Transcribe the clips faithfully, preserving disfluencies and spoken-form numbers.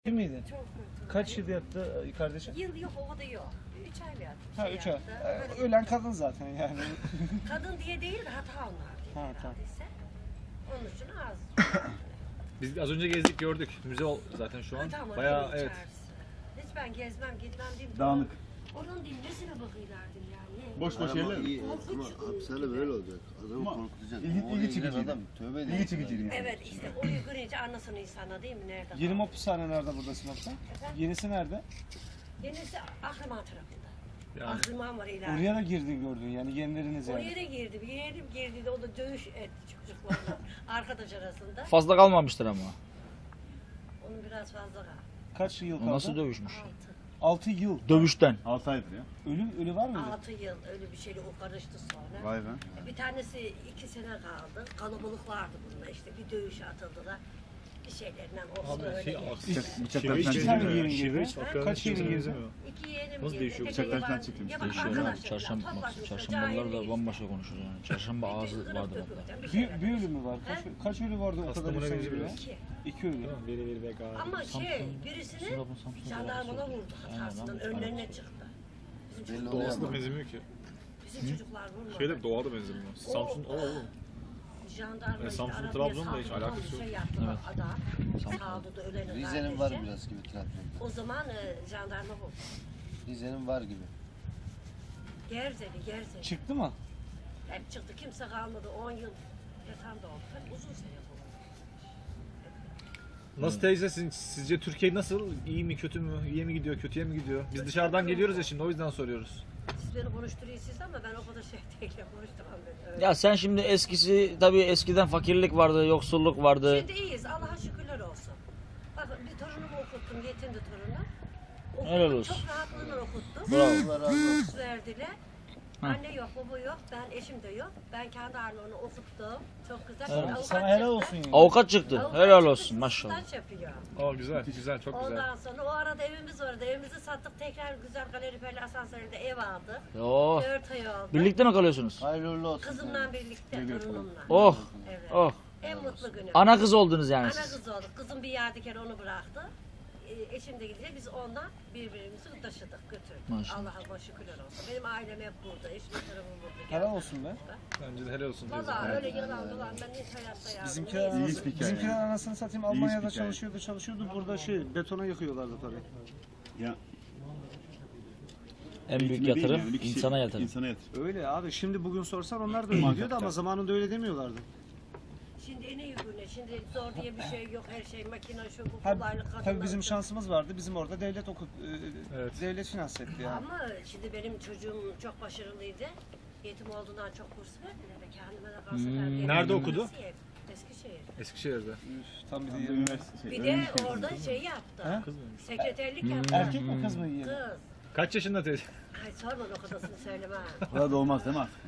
İyi miydi? Çok kötü. Kaç yıl yattı kardeşim? Yıl yok, o da yok. Üç ay mı yattı? bir Ha şey üç ay. yattı. Ee, Böyle- Ölen kadın zaten yani. Kadın diye değil de hata onlar diye Ha, tamam. herhaldeyse. Onun için az. Biz az önce gezdik gördük. Müze ol- zaten şu an. Tamam, Bayağı evet. evet. Hiç ben gezmem, gitmem değil. Dağınık. Onun dilmesine bakıyorlardım yani. Boş boş Ama yerler. iyi, ama hapishane böyle olacak. Adamı Ama korkutacak. ilgi- Ama oraya ilgi giren çekiciydi. adam tövbe İlgi değil. çekiciydi. Evet işte orayı görünce anlasın insana değil mi? Nerede? Yeni hapishane nerede burada Sinop'ta? Yenisi nerede? Yenisi Ahriman tarafında. Yani. Ahriman var ileride. Oraya da girdin gördün yani yenileriniz Oraya yani. da girdi. Bir yerim girdi de o da dövüş etti çocuklarla. Arkadaş arasında. Fazla kalmamıştır ama. Onun biraz fazla kaldı. Kaç yıl O kaldı? nasıl dövüşmüş? Altı. altı yıl. Dövüşten. altı aydır ya. Ölüm ölü var mıydı? Altı yıl öyle bir şeyle o karıştı sonra. Vay be. Bir tanesi iki sene kaldı. Kalabalık vardı bunda işte. Bir dövüşe atıldılar. Bir şeylerden olsun Abi öyle şey geçti. aksi. Bıçak- bıçaklar Şive hiç falan çıkıyor. benzemiyor. Yerin Şive gibi. hiç Ha? Afgan'ın Kaç şivesine yerin gibi? benzemiyor. İki yeğenim Nasıl girdi. değişiyor? Tek Bıçaklar yaban- falan çıkıyor. yaban Değişiyor. arkadaşlarıyla Çarşamba, toplaşmışlar, çarşambalar da cahillik. bambaşka konuşur yani. Çarşamba ağzı vardır onda. Bir Bir, şeyler. bir ölü mü var? Kaç, kaç ölü vardı o kadar Kastamonu'ya insan benziyor ölüyor? biraz. İki. İki ölü. Değil mi? Veri veri ve galiba. Ama şey Samsun- birisini Sinop'un Samsun'da jandarmana var. vurdu Aynen, hatasından ben- önlerine çıktı. Bizim Belli çocuklar, oluyor Doğası da ama. benzemiyor ki. bizim çocuklar vurmadı. Şeyde doğada da benzemiyor. Samsun o oğlum. Jandarma E, işte Samsun, arabaya Trabzon'da hiç saldırdı, alakası şey yok. yaptılar adam. Saldırdı ölene Rize'nin var biraz gibi Trabzon'da. O zaman e, jandarma bu. Rize'nin var gibi. Gerzeli, Gerzeli. Çıktı mı? Hep çıktı. Kimse kalmadı. on yıl yatan da oldu. Hep uzun sene bu. Nasıl teyze sizin, sizce Türkiye nasıl? İyi mi kötü mü? İyiye mi gidiyor kötüye mi gidiyor? Biz dışarıdan geliyoruz ya şimdi o yüzden soruyoruz. Siz beni konuşturuyorsunuz ama ben o kadar şey değilim. Konuşturamam beni. Ya sen şimdi eskisi tabii eskiden fakirlik vardı, yoksulluk vardı. Şimdi iyiyiz. Allah'a şükürler olsun. Bakın bir torunumu okuttum. Yetindi torunum. Okuttum, Helal olsun. Çok rahatlığıyla okuttum. Bravo. Allah razı olsun. Burs verdiler. Anne yok, baba yok, ben eşim de yok. Ben kendi halimle onu okuttum. Çok güzel. Şimdi avukat Sana helal çıktı. olsun yani. Avukat çıktı. Avukat Helal çıktı, olsun maşallah. staj yapıyor. Aa güzel güzel çok güzel. Ondan sonra o arada evimiz vardı. Evimizi sattık. Tekrar güzel kaloriferli asansörde ev aldık. Oh. Dört ay oldu. Birlikte mi kalıyorsunuz? Hayırlı uğurlu olsun. Kızımla birlikte, torunumla. Oh. Evet. Oh. En mutlu günüm. Ana kız oldunuz yani Ana siz. kız olduk. Kızım bir yadigar onu bıraktı. Ee, Eşim de gidince biz ondan birbirimizi taşıdık, götürdük. Maşallah. Allah'a şükürler olsun. Benim ailem hep burada. Eşim tarafım burada. Helal olsun be. Bence de helal olsun teyze. Valla öyle yalan dolan ben hiç hayatta ya. Bizimkiler, İyi anasını, hikaye. bizimkiler anasını satayım İyi Almanya'da hikaye. çalışıyordu çalışıyordu. Burada şey betona yakıyorlardı parayı. Ya. En büyük eğitime değil yatırım yani, bir kişi- insana yatırım. İnsana yatırım. Öyle abi şimdi bugün sorsan onlar da öyle diyordu ama zamanında öyle demiyorlardı. Şimdi en iyi güne. Şimdi zor diye bir şey yok. Her şey makine şu bu Tabii, kolaylık kadınlar. tabii bizim şansımız vardı. Bizim orada devlet okut, e, Evet. devlet finans etti yani. Ama şimdi benim çocuğum çok başarılıydı. Yetim olduğundan çok burs verdiler ve kendime de kalsa Hmm. Nerede okudu? Eskişehir. Eskişehir'de. Üf, tam bir de Tam da yerim. üniversite şey, Bir de öğrenci orada temsilcisi. şey yaptı. Ha? Kız mıymış? Sekreterlik Hmm. yaptı. Erkek mi kız mı yiyelim? Kız. Kaç yaşında teyze? Ay sorma o kadarını söyleme. Burada olmaz değil mi artık?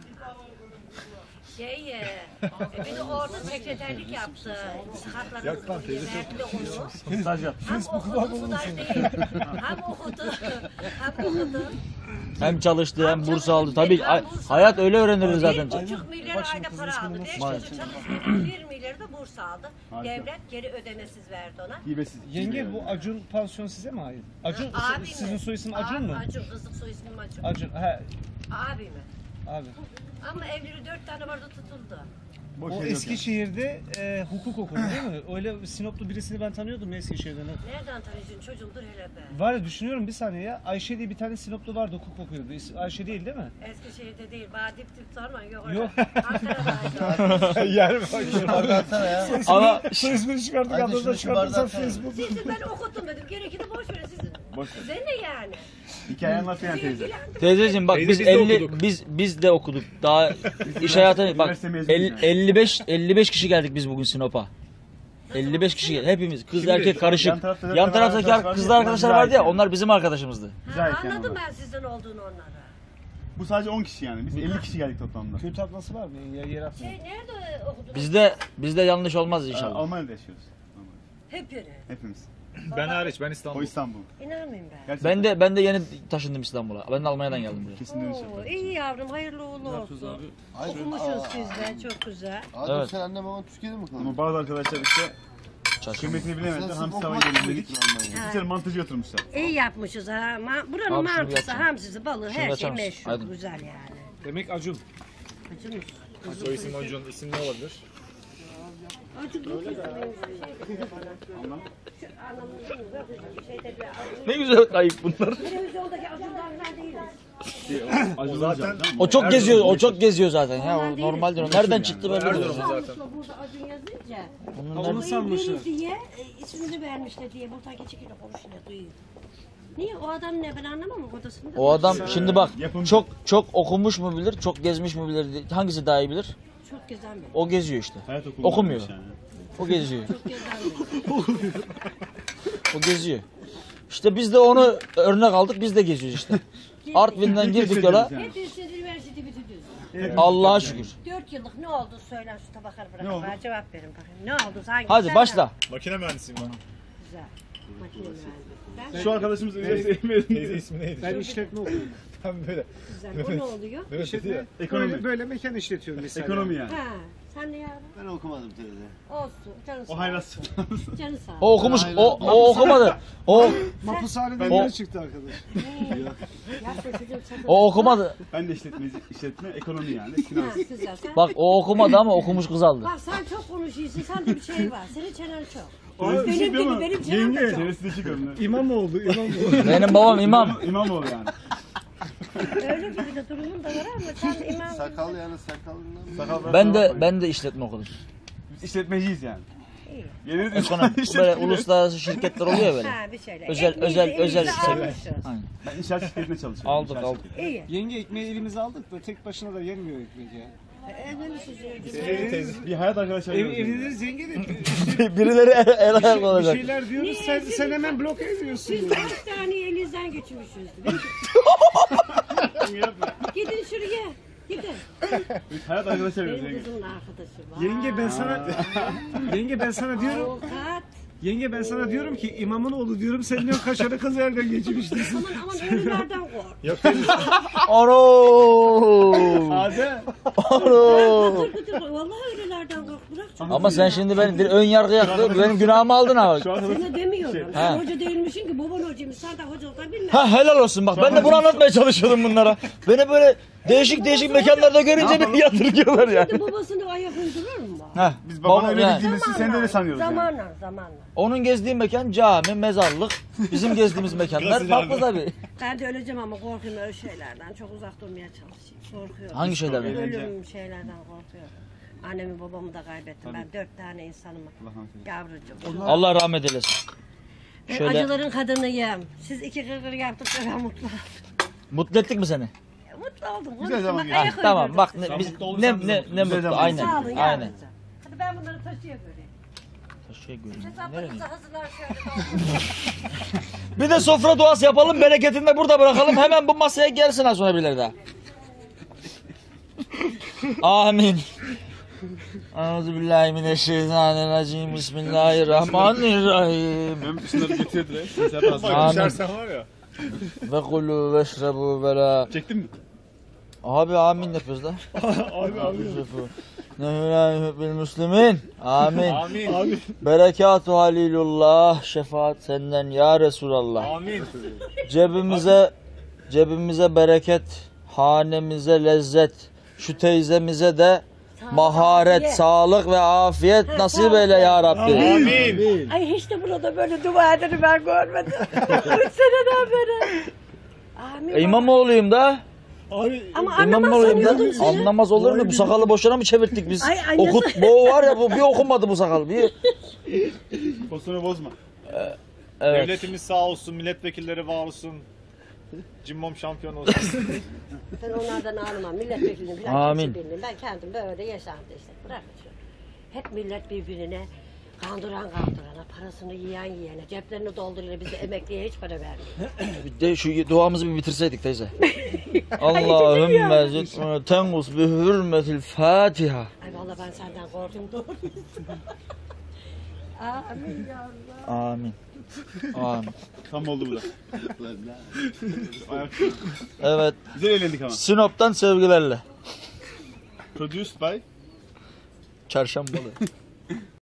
Şey, e, beni orada sekreterlik yaptı. Sıhhatlarımız Yak lan teyze, verdi onu. Staj yaptı. Hem okudu, staj değil. Hem okudu, hem okudu. Hem çalıştı hem burs çalıştı, aldı. Tabii hem ay- burs hayat aldı. öyle öğrenilir zaten. Bir buçuk milyar Bak şimdi ayda kızın para ismini aldı. nasıl Beş Maalesef. yıl çalıştı. Bir milyarı da burs aldı. Harika. Devlet geri ödemesiz verdi ona. Hibesiz. Yenge bu Acun pansiyon size mi ait? Acun Abi sizin mi? soy isim Acun mu? Acun, kızlık soy ismim Acun. Acun he Abi mi? abi. Ama evleri dört tane vardı tutuldu. Boş O yer yok Eskişehir'de e, hukuk okudu değil mi? Öyle Sinoplu birisini ben tanıyordum Eskişehir'den. Nereden tanıyorsun çocuğumdur hele be. Var ya düşünüyorum bir saniye ya. Ayşe diye bir tane Sinoplu vardı hukuk okuyordu. İs- Ayşe değil değil mi? Eskişehir'de değil. Bana dip dip sorma. Yok. Yok. Ankara'da. Yer mi bak? Şunu bardaksana ya. Ama Soy ismini çıkardık Hadi adınıza şunu çıkartırsan bardaksana. Facebook. Sizi ben okuttum dedim. Gerekini boş verin sizin. Boş ver. Size ne yani? Hikaye anlat yani teyze. İlgilendirmez. teyzeciğim bak Teyze, biz biz de elli okuduk. biz biz de okuduk. Daha iş hayatına bak üniversite mezunuyuz el- yani. elli beş elli beş kişi geldik biz bugün Sinop'a. elli beş kişi geldik. Hepimiz kız Şimdi erkek yan karışık. yan tarafta dört Yan tane taraftaki arkadaş var kızlar ya, arkadaşlar onlar vardı ya bize ait onlar bizim arkadaşımızdı. Bize Ha, ait yani anladım onlar. ben sizden olduğunu onlara. Bu sadece on kişi yani. Biz elli kişi geldik toplamda. Kötü ablası var mı? Ya, yer atmıyor. Şey nerede okudunuz? Bizde bizde yanlış olmaz Ee, inşallah. Almanya'da yaşıyoruz. Almanya'da. Hep yeri. Hepimiz. Ben hariç ben O İstanbul. İstanbul. İnanmayayım ben. Gerçekten. Ben de ben de yeni taşındım İstanbul'a. Ben de Almanya'dan geldim buraya. Kesin dönüş Oo, yaparız. iyi yavrum hayırlı uğurlu olsun. Okumuşuz siz de çok güzel. Abi Evet. sen annem baban Türkiye'de mi kalıyor? Ama bazı arkadaşlar işte Çarşamba. Kıymetini bilemediler. Sen Hamsi sırf tava okumak yiyelim için dedik. gittin Almanya'ya. Bir tane mantıcı götürmüşler. İyi yapmışız ha. Ma buranın Abi şunu mantısı, yapsana. hamsisi, balığı Şunu her şey açar mısın? meşhur. Aydın. Güzel yani. Demek Acun. Acımız. Soy isim Acun. İsim ne olabilir? Acı bu kız da benim şey dedi bana. Şu anamızın da bir şeyde bir Ne güzel kayık bunlar. televizyondaki acılar falan değiliz. Acı zaten- O çok geziyor, o çok geziyor zaten ya. Normal O değil. normal değil. o. Nereden çıktı belli değil. Erzurum'da zaten. Sanmışla burada acın yazınca. Onun Onu nereden- sanmışlar. Duyuyor diye e, ismini vermişler diye buradan geçikiyle konuşuyor duyuyor. Niye o adam ne ben anlamam odasında. O adam şimdi bak Yapımcı. çok çok okumuş mu bilir, çok gezmiş mi bilir, hangisi daha iyi bilir? Çok gezen bir. O geziyor işte. Hayat okulunda Okumuyor. olmuş yani. O geziyor. Çok gezen bir. O geziyor. İşte biz de onu örnek aldık, biz de geziyoruz işte. Artvin'den girdik yola. Hepsi üniversite bitirdi. Allah'a şükür. Dört yıllık ne oldu söyler şu tabakları bırakın. Ne oldu? Bana cevap verin bakayım. Ne oldu? Hangi Hadi sen başla. de- Makine mühendisiyim ben. Güzel. Makine mühendisi. Ben Şu arkadaşımız üniversiteye Teyze mezun. ismi neydi? Ben işletme okuyorum. Tam böyle. güzel. O ne oluyor? Evet dedi ya. Ekonomi. Böyle, böyle mekan işletiyorum mesela. Ekonomi yani. Ha, sen de yavrum. Ben okumadım teyze. Olsun. Canı sağ O ol. haylaz. Canı sağ ol. O okumuş, o, o okumadı. O Mapushaneden O- yeni çıktı arkadaş. Yapma çocuğum sakın. o okumadı. Ben de işletme, işletme, ekonomi yani. Ha, Finans. güzel. Sen, Bak o okumadı ama okumuş kız aldı. bak sen çok konuşuyorsun. Sende bir şey var. Senin çenen çok. Çenesi Benim düşük değil gibi, mi? benim çenem de çok. Çenesi düşük onun. İmamoğlu, İmamoğlu. Benim babam imam. İmamoğlu yani. Öyle gibi de durumun da var ama sen imam. Sakal yani sakalından mı? Sakal Ben de ben de işletme okudum. Biz işletmeciyiz yani. İyi. Yeni Ekonomi. Böyle uluslararası şirketler oluyor ya böyle. Ha bir şeyler. Özel Ekmeği özel de özel elimize sektör. almışız. Aynen. Ben inşaat şirketinde çalışıyorum. Aldık İnşaat aldık. şirketi. İyi. Yenge ekmeği elimize aldık da tek başına da yenmiyor ekmek ya. Evlenmişiz. Teyze teyze. Bir hayat arkadaşı Ev, arıyoruz. yani. evleniriz yenge de Birileri el, el ayak bir olacak. şeyler diyoruz sen, sen hemen bloke ediyorsun. Biz kaç tane elinizden geçmişiz. Gidin şuraya. Gidin. Biz hayat arkadaşı arıyoruz. Benim yenge. kızımın arkadaşı var. Yenge ben sana yenge ben sana diyorum Avukat. yenge ben sana diyorum ki imamın oğlu diyorum sen diyorsun kaşarı kız elden geçmiş diyorsun. Aman aman ölülerden kork. Yok teyze. Ano! Ade. Ano! Kıtır kıtır. Vallahi ölülerden kork. Bırak çocuğu. Ama sen şimdi benim bir ön yargı yaktın. Benim günahımı aldın ha. Şu arkadaş Sana demiyorum. Ha. Sen hoca değilmişsin ki baban hocaymış. Sen de hocalıktan bilmem. Ha helal olsun bak. Ben de bunu anlatmaya çalışıyordum bunlara. Beni böyle değişik değişik mekanlarda görünce beni yadırgıyorlar yani. Şimdi babasını ayak uydurur mu? Ha, Biz babanı baba- öyle yani. bildiğimiz için sen de öyle sanıyoruz yani. Zamanla zamanla. Onun gezdiği mekan cami, mezarlık. Bizim gezdiğimiz mekanlar farklı tabii. Ben de öleceğim ama korkuyorum öyle şeylerden. Çok uzak durmaya çalışayım. Korkuyorum. Hangi şeylerden? Ölüm şeylerden korkuyorum. Annemi babamı da kaybettim. Ben dört tane insanım. Yavrucuğum. Allah rahmet eylesin. Ben Şöyle- acıların kadınıyım. Siz iki kırkır yaptıkça ben mutlu oldum. Mutlu ettik mi seni? Mutlu oldum. Güzel zaman Bak, geçti. ayak Ha, tamam uydurdum bak size. ne, biz, mutlu olursan ne, biz ne, mutlu ne Güzel mutlu zaman. aynen. Sağ olun Aynen. yavrucuğum. Hadi ben bunları taşıya göreyim. Şey göreyim. Nereye? Hesaplarınızı hazırlar şöyle. Bir de sofra duası yapalım, bereketini de burada bırakalım. Hemen bu masaya gelsin az sonra birileri daha. Amin. Euzubillahimineşşeytanirracim. Bismillahirrahmanirrahim. Ben şunları getirdiler. Sen hazır. Amin. Düşersen var ya. Ve kulu ve şrebu ve la. Çektin mi? Abi amin yapıyoruz da. Abi abi. Nehûlâ bil müslümin. Amin. Amin. Amin. Berekatu halilullah. Şefaat senden ya Resulallah. Amin. Cebimize cebimize bereket, hanemize lezzet, şu teyzemize de maharet, afiyet. sağlık ve afiyet nasip eyle ya Rabbi. Amin. Ay hiç de burada böyle dua edeni ben görmedim. Üç seneden beri. Amin. E, İmamoğlu'yum da. Abi Ama anlamaz İmamoğlu'yum da. sanıyordum seni. Anlamaz olur mu? Bu sakalı boşuna mı çevirttik biz? Ay, annesi- Okut, bu var ya bu bir okumadı bu sakal. Bir. Postunu bozma. Evet. Devletimiz sağ olsun, milletvekilleri var olsun. Cimbom şampiyon olsun. Ben onlardan ağlamam. Milletvekilinin falan Amin. kimse bilmiyorum. Ben kendim böyle yaşandı işte. Bırak şu. Hep millet birbirine kandıran kandırana, parasını yiyen yiyene, ceplerini dolduruyor. Biz de emekliye hiç para vermiyor. Bir de şu duamızı bir bitirseydik teyze. Allahümme zidna tengus bi hürmetil Fatiha. Ay vallahi ben senden korktum doğruysa. Amin ya Allah. Amin. Amin. Tam oldu bu da. Ayak. Evet. Güzel eğlendik ama. Sinop'tan sevgilerle. Produced by Çarşambalı.